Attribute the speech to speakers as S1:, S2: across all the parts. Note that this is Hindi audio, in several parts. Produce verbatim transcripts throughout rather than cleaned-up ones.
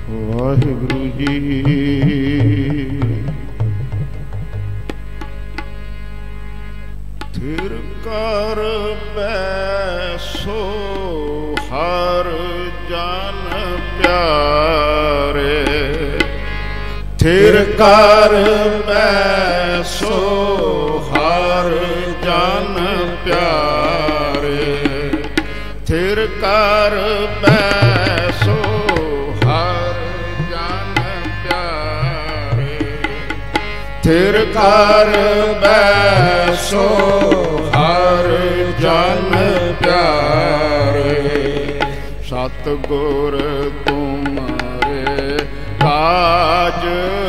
S1: ਵਾਹਿਗੁਰੂ ਜੀ। ਥਿਰ ਕਰ ਬੈਸੋ ਹਰ ਜਨ ਪਿਆਰੇ, ਥਿਰ ਕਰ ਬੈਸੋ ਹਰ ਜਨ ਪਿਆਰੇ, ਥਿਰ ਕਰ ਬੈਸੋ ਹਰ ਜਨ ਪਿਆਰੇ, ਥਿਰ ਕਰ ਬੈਸੋ ਹਰ ਜਨ ਪਿਆਰੇ। ਸਤਿਗੁਰ ਤੁਮਰੇ ਕਾਜ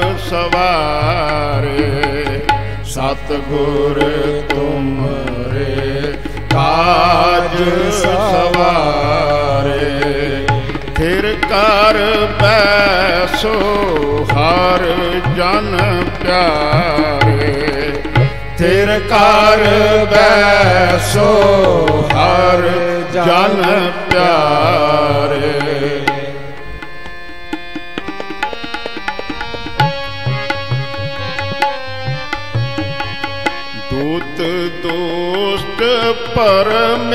S1: ਸਵਾਰੇ, ਸਤਿਗੁਰ ਤੁਮਰੇ ਕਾਜ ਸਵਾਰੇ, ਥਿਰ ਕਰ ਬੈਸੋ ਹਰ ਜਨ ਪਿਆਰੇ, ਥਿਰ ਕਰ ਬੈਸੋ ਹਰ ਜਨ ਪਿਆਰੇ। ਦੂਤ ਦੋਸਤ ਪਰਮੇਸ਼ਰ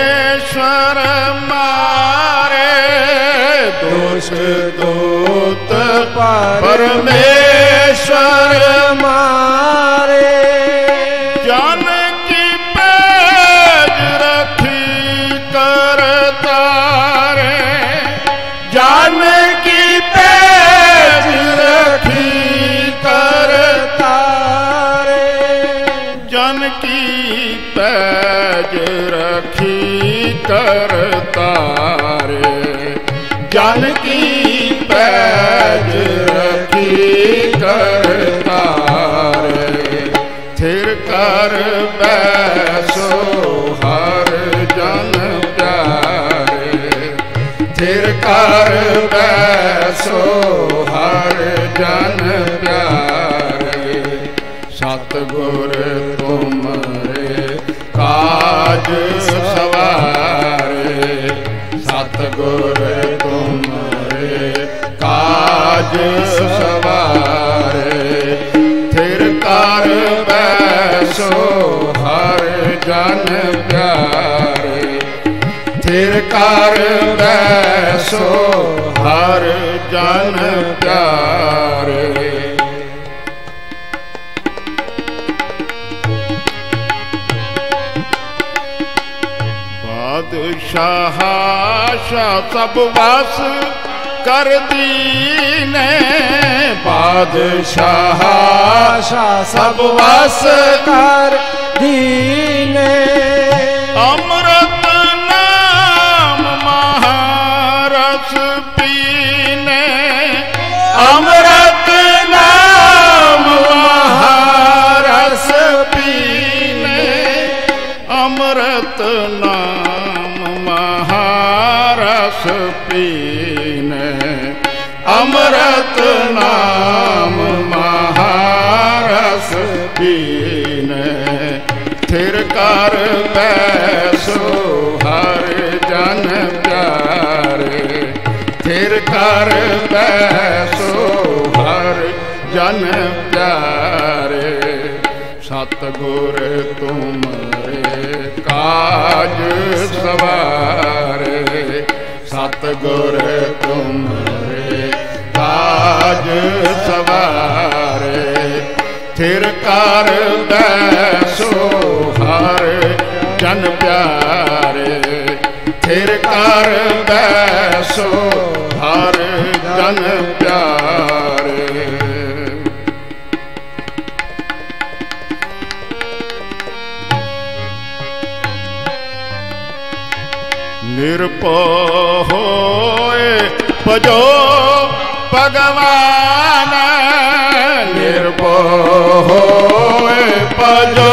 S1: ਮਾਰੇ, ਦੋਸਤ ਦੂਤ ਪਰਮੇਸ਼ਰ ਮਾਰੇ, ਜਨ ਕੀ ਪੈਜ ਰੱਖੀ ਕਰਤਾਰੇ, ਜਨ ਕੀ ਪੈਜ ਰੱਖੀ ਕਰਤਾਰੇ, ਜਨ ਕੀ ਪੈਜ ਰੱਖੀ ਕਰਤਾਰੇ, ਜਨ ਕੀ ਪੈਜ ਰੱਖੀ ਕਰਤਾਰੇ। ਥਿਰ ਕਰ ਬੈਸੋ ਹਰ ਜਨ ਪਿਆਰੇ, ਥਿਰ ਕਰ ਬੈਸੋ ਹਰ ਜਨ ਪਿਆਰੇ। ਸਤਿਗੁਰ ਤੁਮਰੇ ਕਾਜ ਸਵਾਰੇ, ਸਤਿਗੁਰ ਤੁਮਰੇ ਕਾਜ ਸਵਾਰੇ, ਥਿਰ ਕਰ ਬੈਸੋ ਹਰ ਜਨ ਪਿਆਰੇ, ਥਿਰ ਕਰ ਬੈਸੋ ਹਰ ਜਨ ਪਿਆਰੇ। ਬਾਦਸ਼ਾਹ ਸ਼ਾਹ ਸਭ ਵਸ ਕਰ ਦੀਨੇ, ਬਾਦਸ਼ਾਹ ਸ਼ਾਹ ਸਭ ਵਸ ਕਰ ਦੀਨੇ, ਅੰਮ੍ਰਿਤ ਨਾਮ ਮਹਾਰਸ ਪੀਨੇ, ਅੰਮ੍ਰਿਤ ਨਾਮ ਮਹਾਰਸ ਪੀਨੇ, ਅੰਮ੍ਰਿਤ ਨਾਮ ਮਹਾਰਸ ਪੀਨੇ, ਅੰਮ੍ਰਿਤ ਨਾਮ ਮਹਾਰਸ ਪੀਨੇ। ਥਿਰ ਕਰ ਬੈਸੋ ਹਰ ਜਨ ਪਿਆਰੇ, ਥਿਰ ਕਰ ਬੈਸੋ ਹਰ ਜਨ ਪਿਆਰੇ। ਸਤਿਗੁਰ ਤੁਮਰੇ ਕਾਜ ਸਵਾਰੇ, ਸਤਿਗੁਰ ਤੁਮਰੇ ਕਾਜ ਸਵਾਰੇ, ਥਿਰ ਕਰ ਬੈਸੋ ਹਰ ਜਨ ਪਿਆਰੇ, ਥਿਰ ਕਰ ਬੈਸੋ ਹਰ ਜਨ ਪਿਆਰੇ। ਨਿਰਭਉ ਹੋਏ ਭਜੋ ਭਗਵਾਨ, ਨਿਰਭਉ ਹੋਏ ਭਜੋ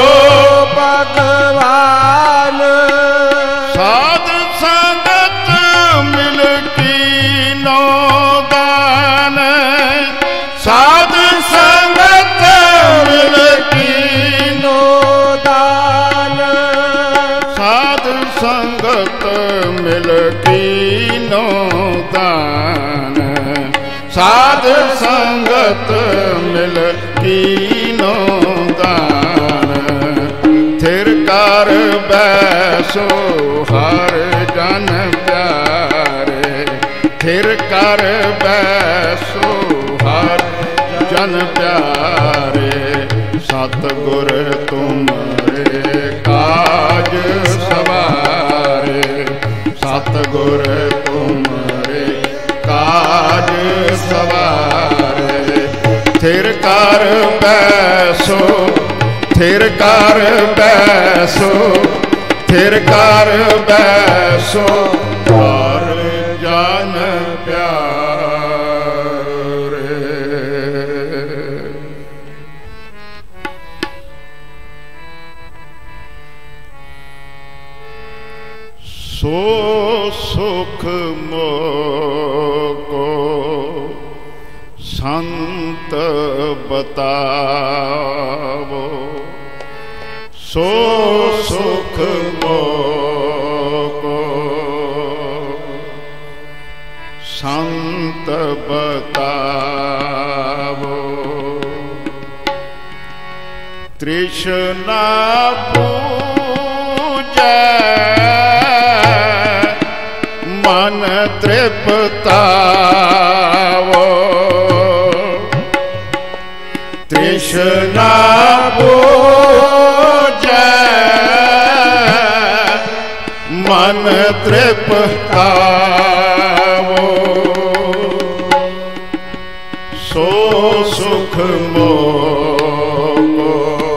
S1: ਭਗਵਾਨ, ਸਾਧ ਸੰਗਤ ਮਿਲ ਕੀਨੋ ਦਾਨ, ਸਾਧ ਸੰਗਤ ਮਿਲ ਕੀਨੋ ਦਾਨ, ਸਾਧ ਸੰਗਤ ਮਿਲ ਕੀਨੋ ਦਾਨ, साध संगत मिल कीनो दान, थिर कर बैसो हर जन प्यारे, थिर कर बैसो हर जन प्यारे, सतगुर तुमरे काज सवारे, सतगुर तुमरे काज सवारे, थिर कर बैसो, थिर कर बैसो, थिर कर बैसो हर जन प्यारे। सो सुख मोको संत बतावो, सो सुख मोको संत बतावो, तृष्णा पूजै मन तृप्तावो, तृष्णा पूजै मन तृप्तावो, सो सुख मोको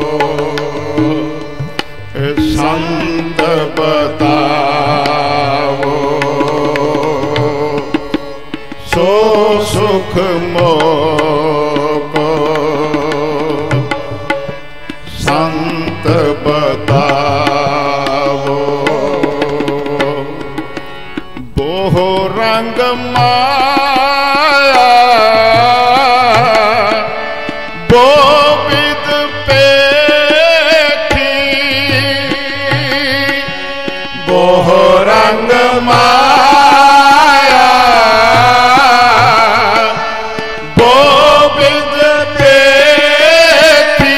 S1: संत बतावो, सो सुख मोको संत बतावो, बोह रंग माया बो विद पेखी, बोह रंग माया बो विद पेखी,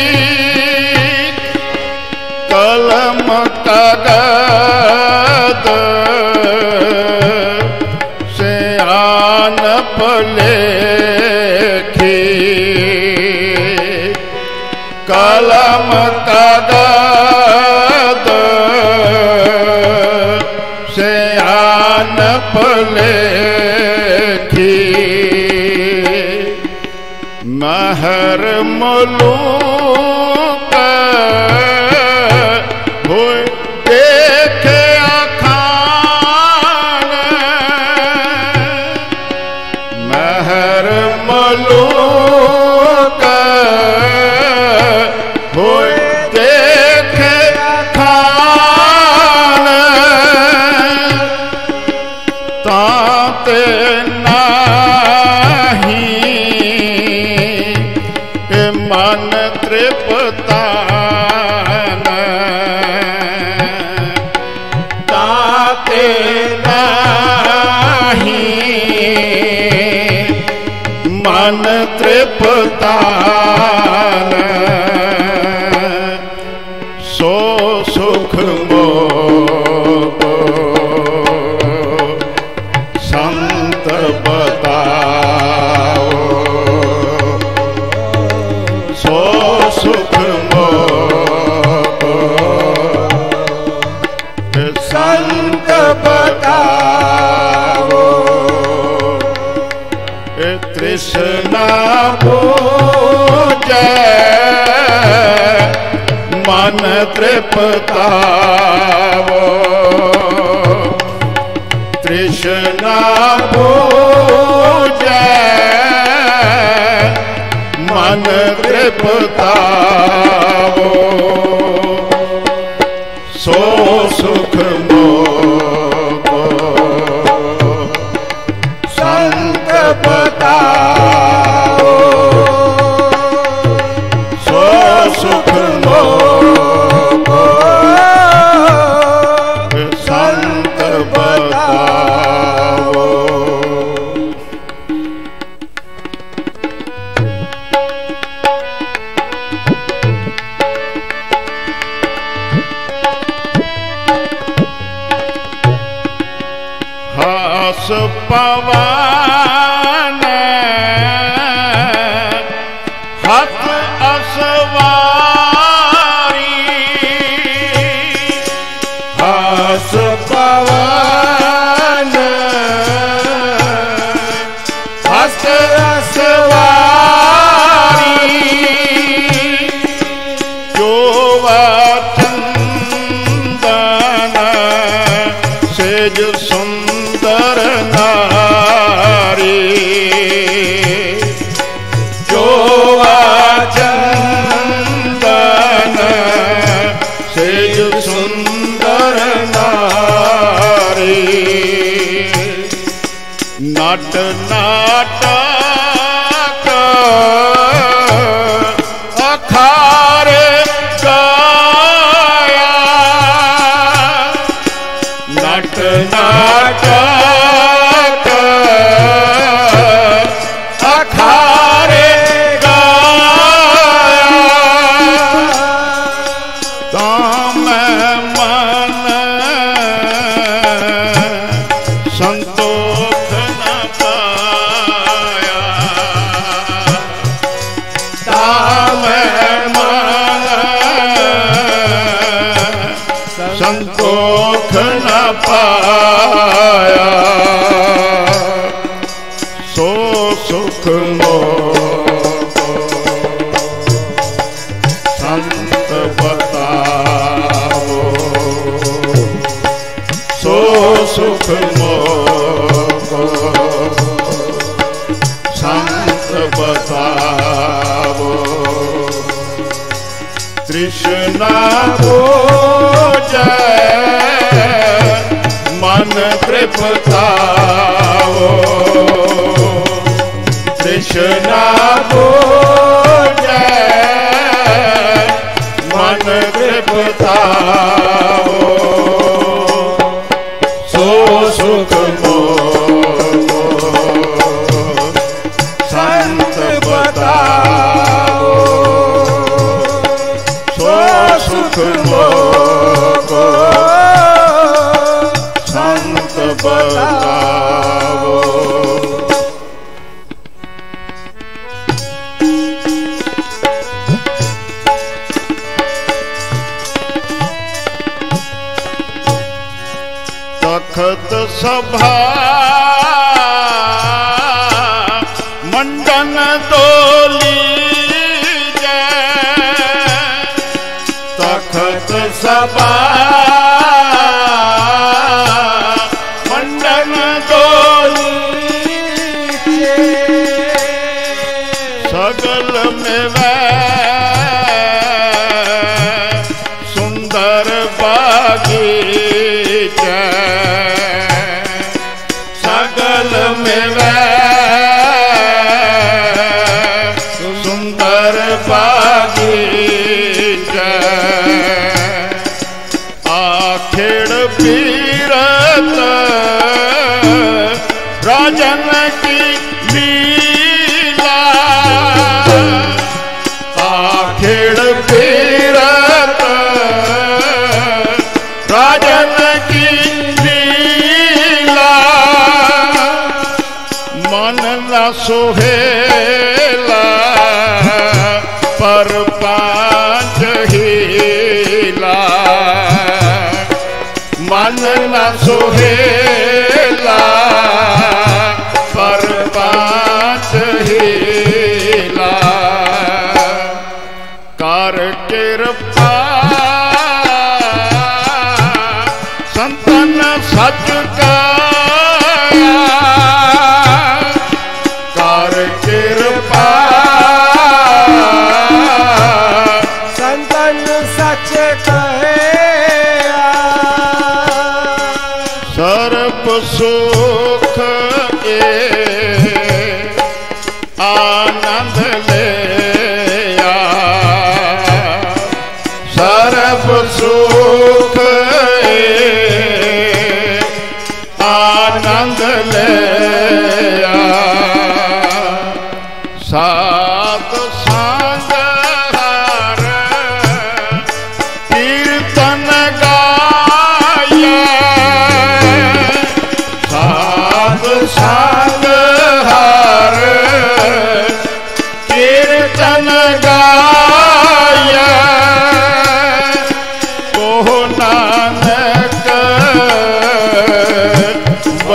S1: कलम कागद से आनप लेखी, कलम कागद से आनप लेखी, महर मुलूक हुए देखे अखान, महर मुलूक हुए देखे अखान, ताते नाही मन तृप्तान, ताते नाही मन तृप्तान, सो सुख मोको संत बताओ, सो सुख मोको संत बताओ, तृष्णा पूजै मन तृप्तावो, तृष्णा पूजै मन तृप्तावो, सो सुख मोको संत बताओ, सो सुख मोको संत बताओ। हस पवन हत असवारी हस पवन हत असवारी जो चंदन सेज सुंदर नारी जो चंदन सेज सुंदर नारी नट नाटक अखारे गाया नट नाटक अखारे गाया ताम मन संतोष न पाया ताम मन संतोष न पाया सो सुख मोको संत बताओ सो सुख मोको संत बताओ तृष्णा को मन तृप्ताओ तृष्णा को मन तृप्ताओ सो सुख मोको संत बताओ सो सुख मोको संत बताओ तखत सभा मंडन डोली तखत सभा मंडन डोली सगल में वह सुंदर बागीचा सगल में वह सुंदर बागीचा आखिर पीरत राजन की लीला आखिर पीरत राजन की लीला मन न सोहेला पर पांच हीला मन न सोहेला पर पांच हीला कर कृपा संतन सच काया कर कृपा
S2: संतन सच कहे
S1: सर्प सुख के आनंद ले सर्प सुख आनंद ले सात संग हर कीर्तन गाया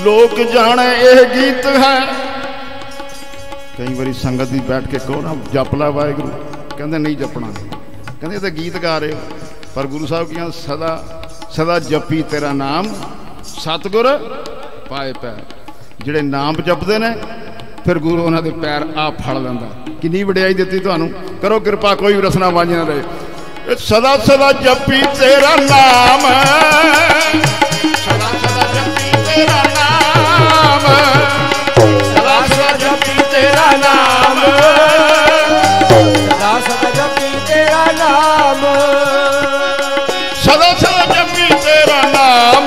S1: लोक जाने यह गीत है। कई बारी संगत ही बैठ के कहो ना जप ला वाहेगुरू, कहते नहीं जपना, कहते तो गीत गा रहे हो। पर गुरु साहब की सदा सदा जपी तेरा नाम सतगुर पाए पैर। ਜਿਹੜੇ नाम जपते ने फिर गुरु उन्होंने पैर आप फड़ लेंदा। कितनी वडियाई दी तुहानू, करो कृपा कोई भी रसना वांझ ना रहे। सदा सदा जपी तेरा नाम, सदा सदा जपी तेरा नाम, सदा सदा जपी तेरा नाम,
S2: सदा सदा जपी तेरा नाम,
S1: सदा सदा जपी तेरा नाम,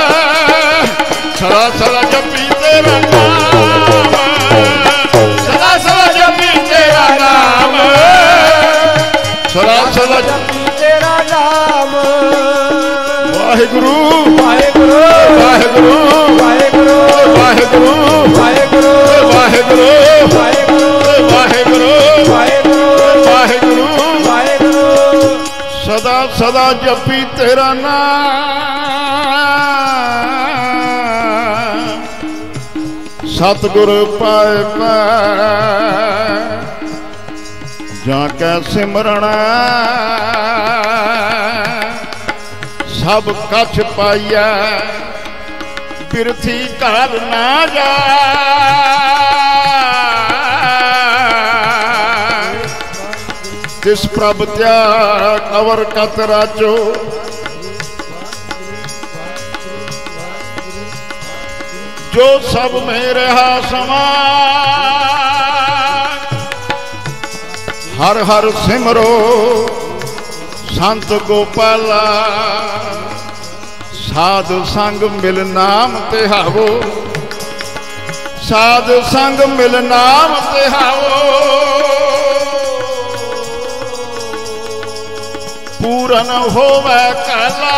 S1: सदा सदा जपी तेरा नाम, सदा सदा जपी तेरा नाम, सदा सदा
S2: जपी तेरा नाम।
S1: वाहेगुरु
S2: वाहेगुरु
S1: वाहेगुरु
S2: वाहेगुरु
S1: वाहेगुरु
S2: वाहेगुरु
S1: वाहेगुरु
S2: वाहेगुरु
S1: वाहेगुरु
S2: वाहेगुरु
S1: वाहेगुरु
S2: वाहेगुरु।
S1: सदा सदा जपी तेरा नाम, सतगुर पाए पैर। जाके सिमरना सब कछ पाइया, बिरथी घर ना जा। तिस प्रभ त्याग अवर कत राजो, जो सब में रहा समान। हर हर सिमरो संत गोपाला, साध संग मिल नाम तिहावो, साध संग मिल नाम तिहावो। पूरन होवे कला,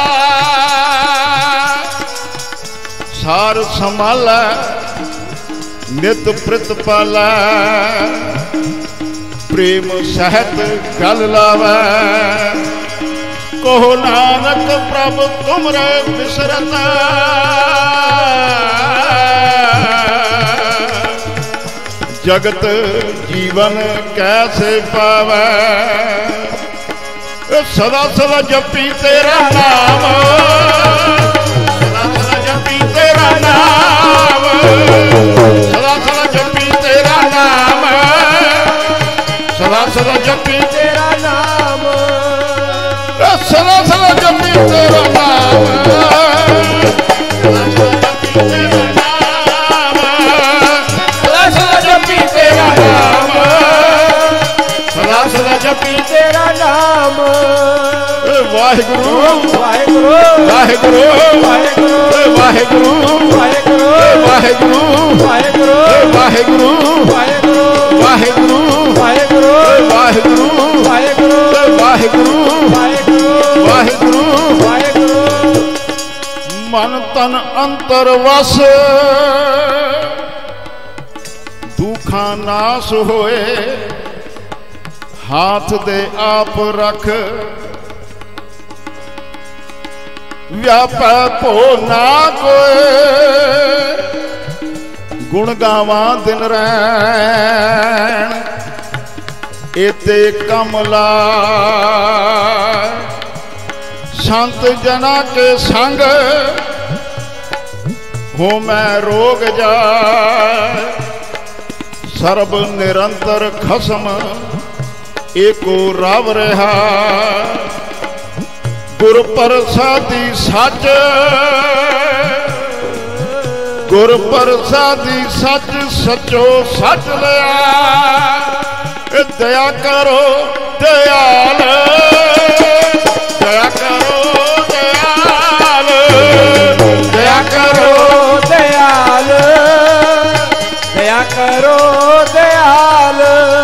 S1: सार संभाला नित प्रतिपाला। प्रेम सहत गल लावै, कहो नानक प्रभ तुमरे बिसरता। जगत जीवन कैसे पावै, सदा सदा जपी तेरा नाम, सदा सदा जपी तेरा नाम, सदा सदा जपी तेरा नाम, सदा सदा जपी
S2: तेरा नाम,
S1: सदा सदा जपी तेरा नाम, सदा सदा जपी तेरा नाम, सदा सदा जपी तेरा नाम। वाहेगुरु
S2: वाहेगुरु
S1: वाहेगुरु
S2: वाहेगुरु
S1: वाहेगुरु
S2: वाहेगुरु
S1: वाहेगुरु
S2: वाहेगुरु
S1: वाहेगुरु
S2: वाहेगुरु
S1: वाहेगुरु
S2: वाहेगुरु
S1: वाहेगुरु
S2: वाहेगुरु
S1: वाहेगुरु
S2: वाहेगुरु
S1: वाहेगुरु
S2: वाहेगुरु।
S1: मन तन अंतर वस, दुखा नाश होए। हाथ दे आप रख, व्यापै भो ना कोय। गुण गावा दिन रैन, एते कमला। संत जना के संग, हो मैं रोग जाए। सर्ब निरंतर खसम, एको रव रहा। गुर प्रसादी सच, गुर प्रसादी सच, सचो सच लिया। दया करो दयाल, दया करो दयाल, दया करो
S2: दयाल, दया करो दयाल,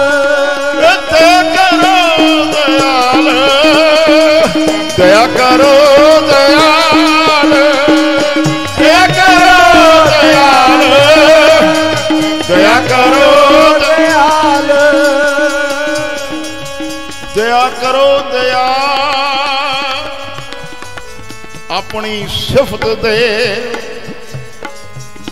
S1: दया करो दयाल, दया करो दयाल, दया करो
S2: दयाल,
S1: दया करो दयाल। अपनी सिफत दे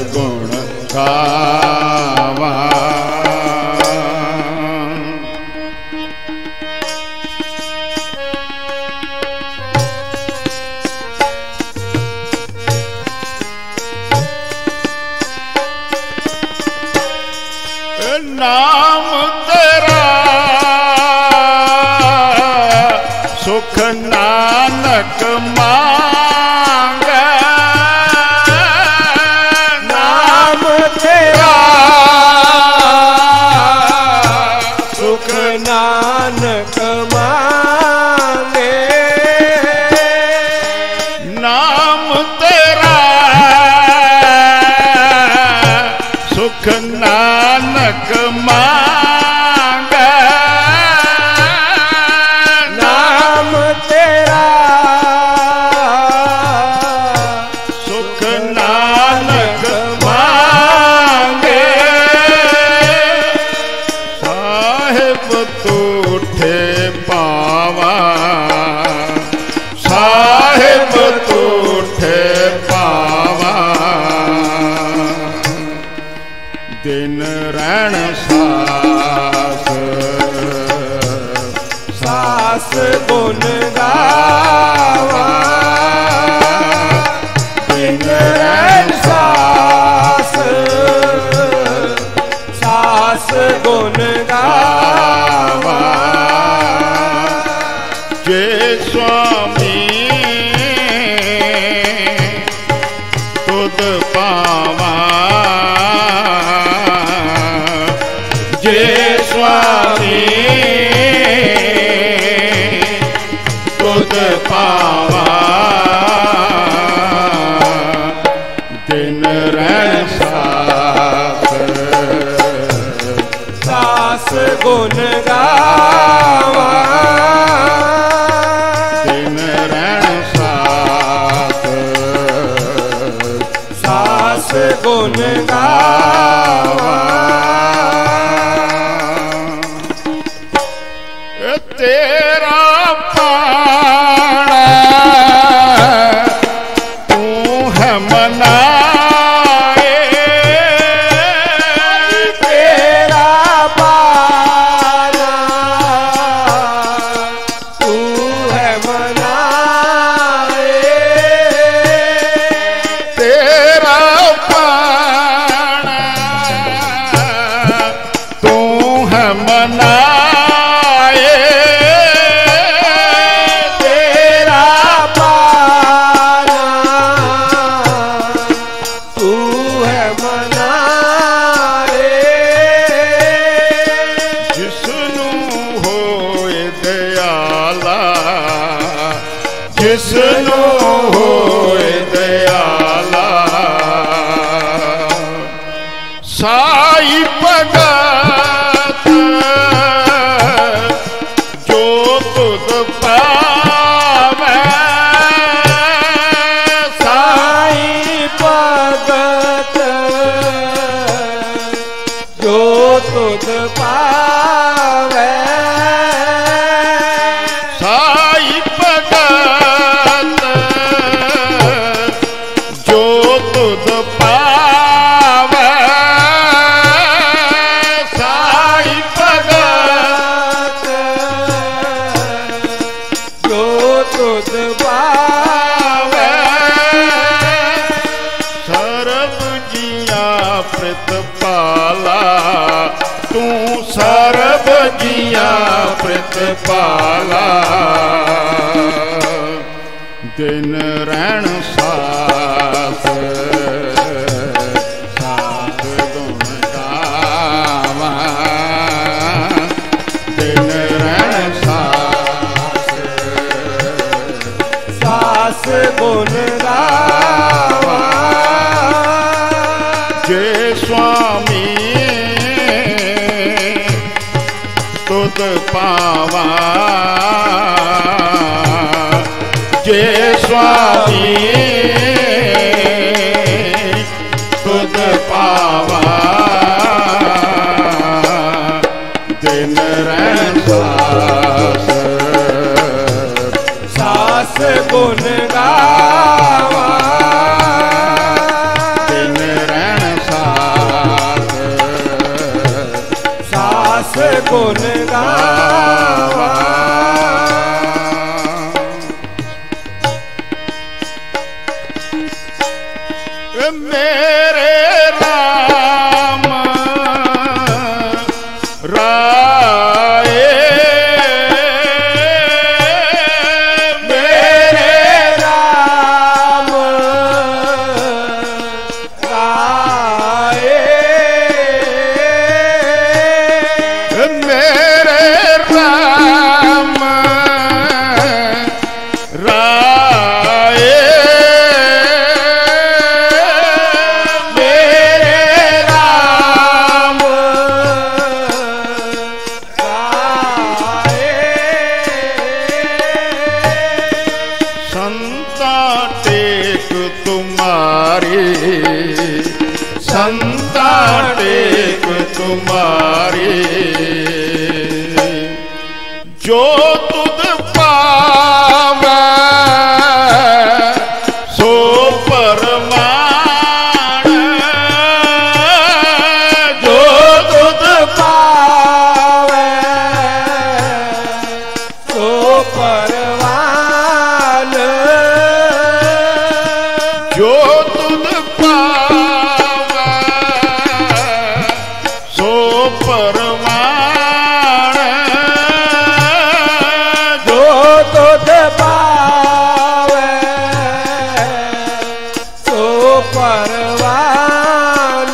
S1: गुण गावा। नाम तेरा सुख नानक मांगे,
S2: नाम तेरा सुख नानक मांगे,
S1: नाम तेरा सुख नानक मांगे,
S2: नाम तेरा
S1: सुख नानक मांगे। साहिब तूठे पावा, साहिब तूठे पावा, दिन रैण सास
S2: सास गुण गावा, दिन रैण सास सास गुण गावा।
S1: जे स्वामी तुद पावा, जे स्वामी तुद पावा, दिन रैण सास
S2: सास गुण गावा,
S1: दिन रैण सास
S2: सास गुण गावा।
S1: तेरा पाना तू है मनाए,
S2: तेरा पाना तू है मनाए,
S1: तेरा पाना तू है मनाए, जिसनु होए दयाला, साई भगत जो तुद पावे,
S2: साई भगत जो तुद पावे,
S1: साई भगत जो तुद पावे, साई भगत
S2: जो तुद पावे।
S1: सर्ब जिया प्रतिपाला, तू सर्ब जिया प्रतिपाला, दिन रैण सास सास गुण गावा, दिन रैण सास
S2: सास गुण गावा,
S1: जे स्वामी तुद पावा, जे स्वामी तुद पावा, दिन रैण सास
S2: सास गुण गावा,
S1: दिन रैण
S2: दास गुण गावा।
S1: मेरे राम राए,
S2: मेरे राम राए,
S1: मेरे राम राए, संता टेक तुम्हारी, जो तुध पावै सो परमाण,
S2: जो तुध पावै सो परवान,
S1: जो तुध पावै सो परमाण,
S2: जो तुध पावै सो परवान।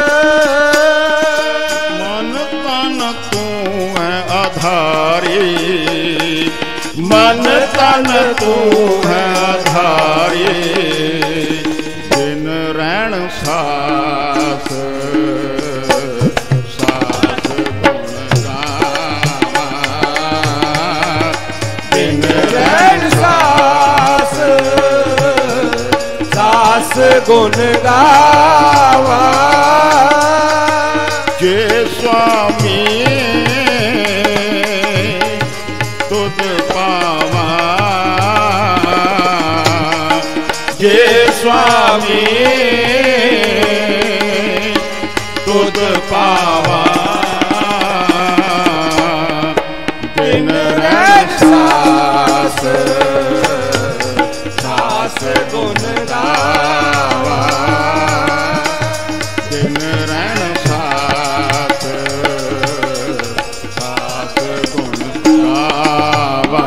S1: मन तन तू है आधारी, मन तन तू है आधारी, दिन रैण सास सास गुण गावा, दिन रैण
S2: सास सास गुण गावा।
S1: जे स्वामी तुध पावा, जे स्वामी तुध पावा, दिन रैण सास
S2: सास गुण गावा।
S1: दिन रैण सास सास गुण गावा।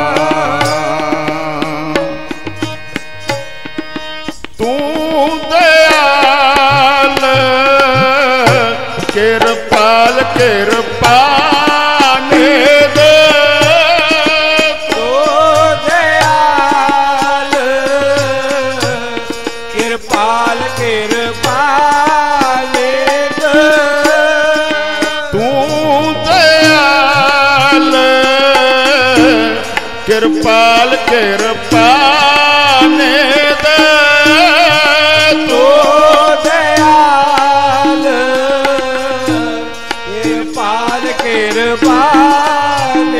S1: तू दयाल कृपाल कृपाल दे,
S2: तो दयाल कृपाल कृपाल
S1: तू दयाल कृपाल कृपाल दे,
S2: तो दयाल कृपाल कृपाल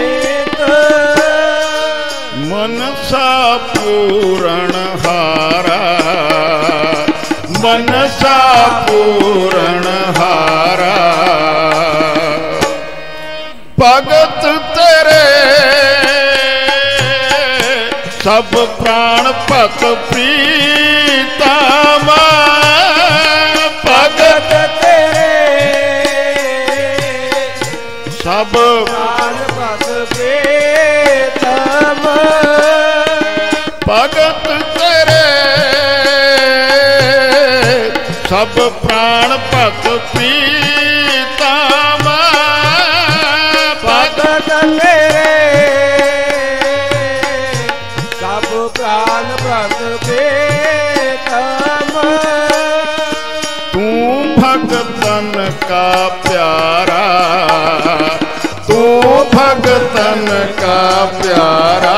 S1: मनसा पूरण हारा, मनसा पूरण हारा, भगत तेरे सब प्राण पत प्रीतम, भगत
S2: तेरे
S1: सब
S2: प्राण पद प्रीतम,
S1: भगत तेरे सब प्राण पत प्रीतम,
S2: भगत तेरे सब प्राण पद प्रीतम।
S1: तू भगतन का प्यारा, तू भगतन का प्यारा,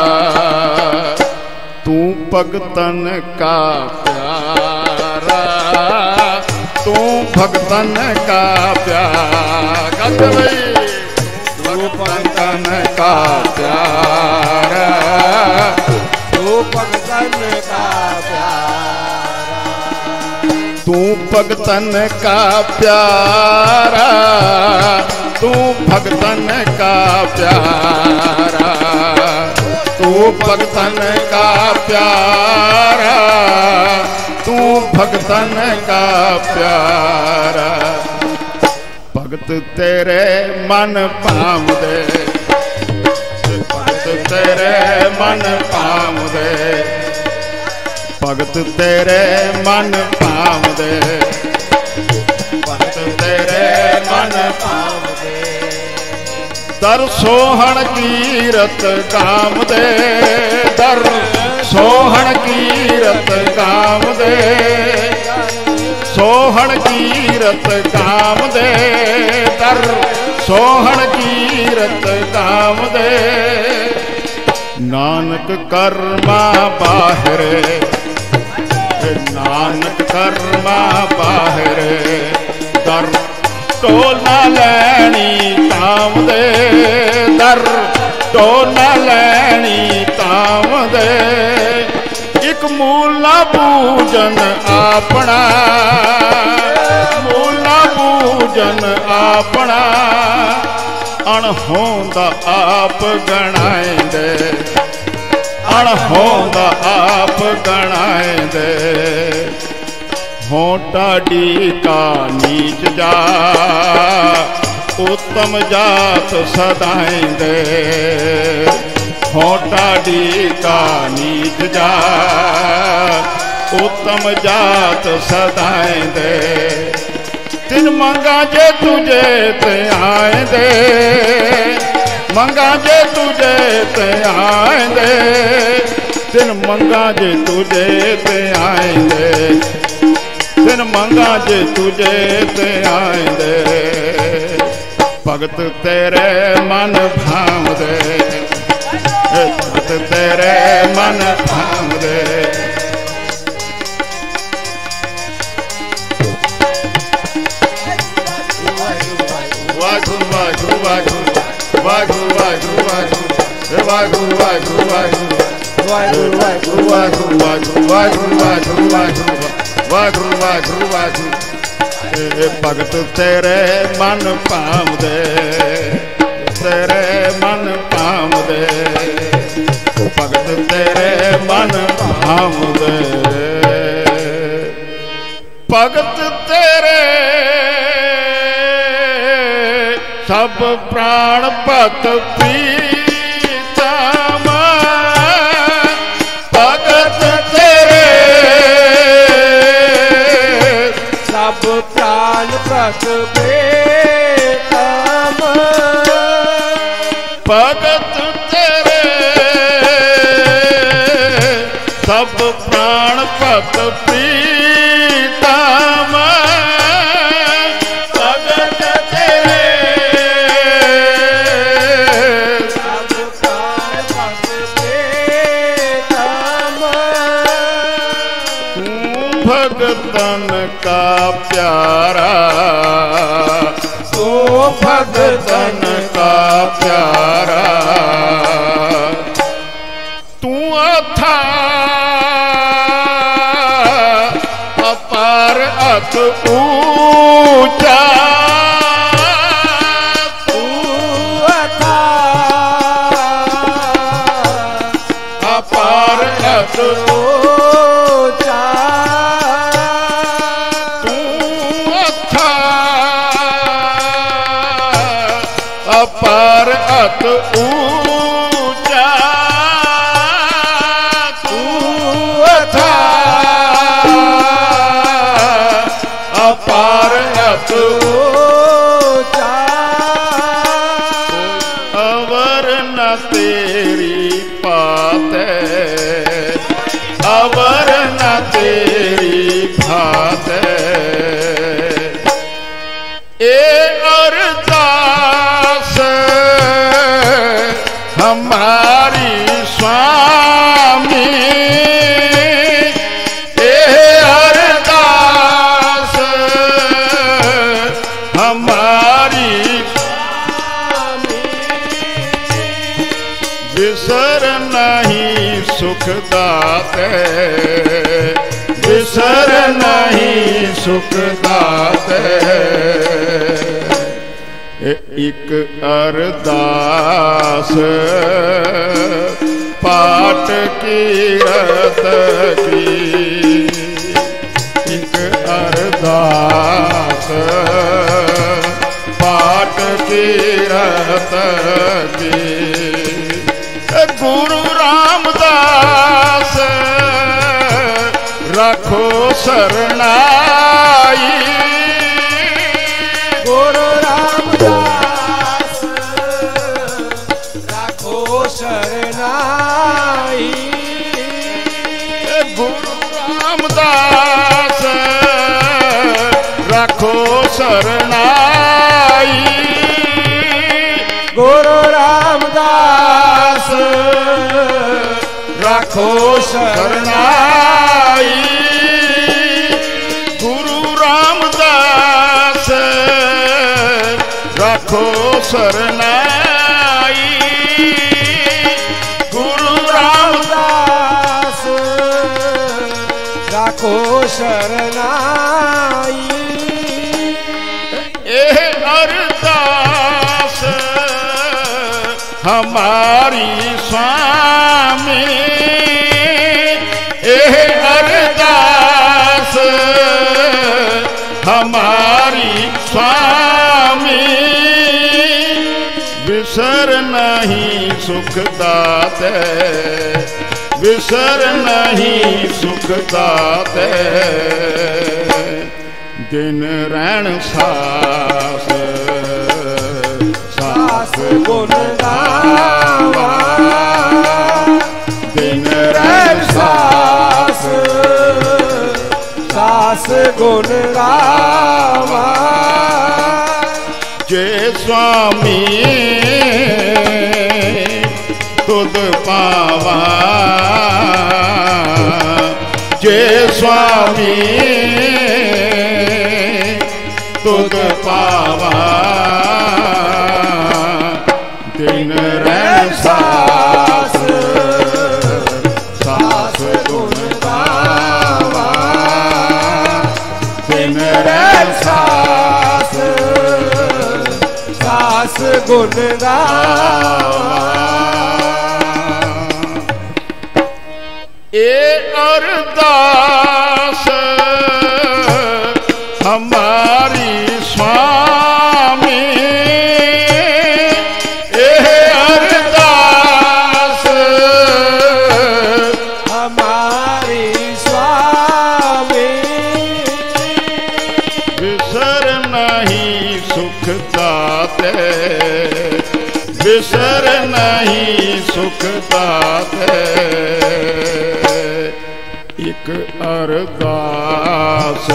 S1: तू भगतन का प्यारा, तू भगतन का प्यारा, तू भगतन का प्यारा,
S2: तू भगतन का प्यारा।
S1: तू भगतन का प्यारा, तू भगतन का प्यारा, तू भगतन का प्यारा, तू भगतन का प्यारा। भगत तेरे मन पावदे, भगत तेरे मन पावदे, भगत तेरे मन पावदे, भगत तेरे मन पावदे। दर सोहण कीरत काम दे, दर सोहण कीरत काम दे, सोहण कीरत काम दे, दर सोहण कीरत काम दे। नानक कर्मा बाहरे, नानक कर्मा बाहरे, दर टोला लैनी ताम दे, दर टोला लैनी ताम दे। एक मूला पूजन अपना, मूला पूजन अपना, अणहोंदा आप गणाएंदे, अणहोंदा आप गणाएंदे। होंटा डी का नीच जा, उत्तम जात सदाएंदे, होंटा डी का नीच जा, उत्तम जात सदाएंदे। तिन मंगा जे तुझे ते आएंदे, मंगा जे तुझे ते आएंदे, तिन मंगा जे तुझे ते आएंदे, तिन मंगा जे तुझे ते आएंदे। भगत तेरे मन भावदे, भगत तेरे मन भावदे। वागु वागु वागु वागु वागु वागु वागु वागु वागु वागु वागु वागु वागु वागु वागु वागु वागु। भगत तेरे मन पावदे, तेरे मन पावदे, भगत तेरे मन पावदे। भगत तेरे सब प्राण पत प्रीतम, भगत तेरे
S2: सब प्राण पत प्रीतम,
S1: भगत तेरे सब प्राण पत प्रीतम, भगत तेरे
S2: सब प्राण पत प्रीतम।
S1: तू भगतन का प्यारा, तू भगतन का प्यारा, तू अथा अपार अत ऊंचा,
S2: तू अथा
S1: अपार अत
S2: ऊंचा,
S1: तू अथा अपार अत ऊंचा, तू अथा अपार अत
S2: ऊंचा।
S1: अवर न तेरी पाते, अवर न तेरी भाते। ए अरदास हमारी स्वामी, ए अरदास हमारी स्वामी। बिसर नहीं सुख दाते, बिसर नहीं नहीं सुख दाते। एक अरदास पाठ कीरत की, एक अरदास पाठ कीरत की। गुरु रामदास रखो शरणाई,
S2: गुरु रामदास रखो शरणाई।
S1: गुरु रामदास रखो शरणाई,
S2: गुरु रामदास रखो शरणाई।
S1: गुरु रामदास रखो शरणाई, गुरु रामदास
S2: रखो शरणाई।
S1: एह अरदास हमारी स्वामी, एह अरदास हमारी स्वामी। विसर नहीं सुख दाते, विसर नहीं सुख दाते। दिन रैन सास
S2: सास गुण गावा,
S1: दिन रैन
S2: सास सास गुण गावा।
S1: जे स्वामी तुद पावा, जे स्वामी तुद पावा। दिन रैन सास सास गुण गावा, दिन रैन
S2: सास सास गुण गावा।
S1: ए अरदास हमारी स्वामी, ए अरदास
S2: हमारी स्वामी।
S1: विसर नहीं सुख दाते, विसर नहीं सुख दाते। एक अरदास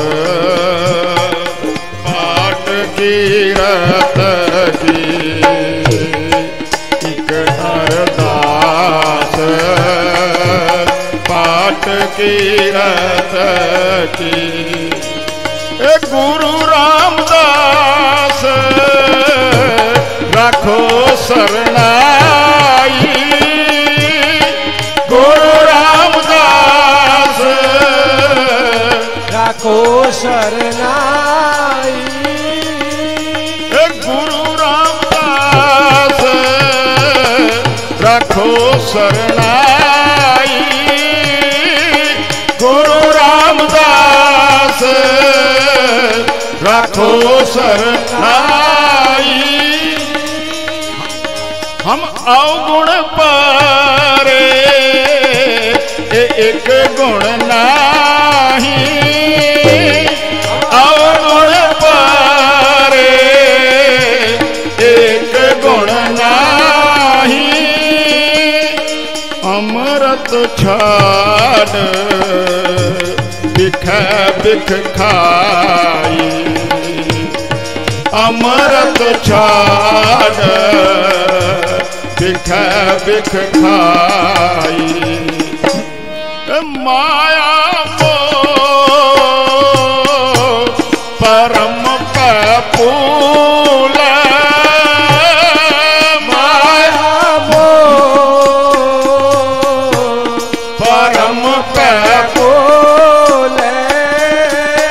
S1: पाठ कीरत की, एक अरदास पाठ कीरत की। गुरु रामदास रखो शरणाई, गुरु रामदास
S2: रखो शरणाई।
S1: गुरु रामदास रखो शरणाई, गुरु रामदास रखो शरणाई। हम अवगुण पारे एक गुण नाही, अवगुण पारे एक गुण नाही। अमृत छाड़ बिख बिख खाई, अमृत छाड़ बिख बिख खाई। माया मोह परम कपूल,
S2: माया मोह परम कपूल।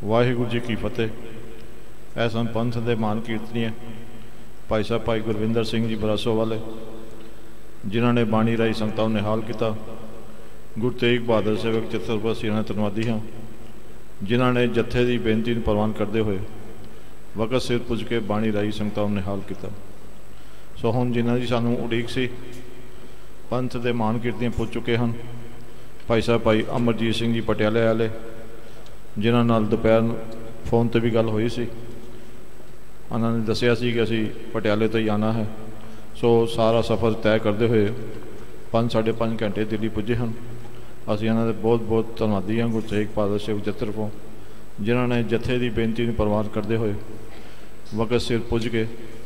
S3: वाहिगुरू जी की फतेह। ऐसा पंथ के मान कीर्तनीय भाई साहब भाई गुरविंदर सिंह जी बरासो वाले, जिन्होंने बाणी राही संगतां नूं निहाल किया। गुरु तेग बहादुर सेवक चित्रपसी इन्हां धन्नवादी हाँ, जिन्होंने जत्थे की बेनती नूं प्रवान करते हुए वक्त सिर पुज के बाणी राही संगतां नूं निहाल किया। सो हुण जिन्हां की सानूं उड़ीक सी, पंथ के मान कीर्तनीय पुज चुके हैं। भाई साहब भाई अमरजीत सिंह जी पटियाले वाले, जिन्हां नाल दोपहर फोन पर भी गल हुई सी, उन्होंने दसिया सी कि असी पटियाले तो ही आना है। सो सारा सफ़र तय करते हुए पाँच साढ़े पाँच घंटे दिल्ली पुजे हैं। असी इन्हों के बहुत बहुत धन्नवादी हाँ गुरु तेग बहादुर सेवक जत्रपों, जिन्होंने जत्थे की बेनती में परवान करते हुए वक्त सिर पुज के